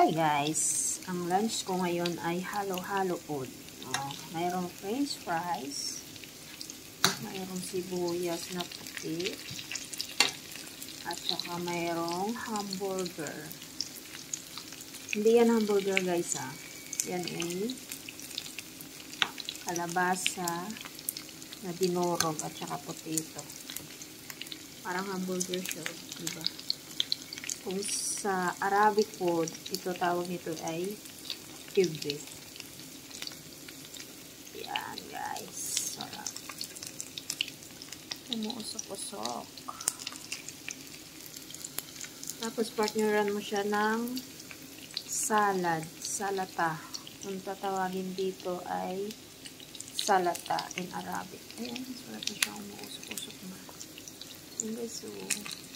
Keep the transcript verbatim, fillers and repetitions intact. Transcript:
Hi guys! Ang lunch ko ngayon ay halo-halo food. Oh, mayroong french fries, mayroong sibuyas na puti, at saka mayroong hamburger. Hindi yan hamburger guys ah. Yan ay kalabasa na dinurog at saka potato. Parang hamburger siya, diba? Kung sa Arabic food, ito tawag nito ay kibbe. Yan guys. Sarap. Umuusok-usok. Tapos partneran mo siya ng salad. Salata. Kung tatawagin dito ay salata in Arabic. Ayan. Sarap na siya umuusok-usok na. Ayan guys. So,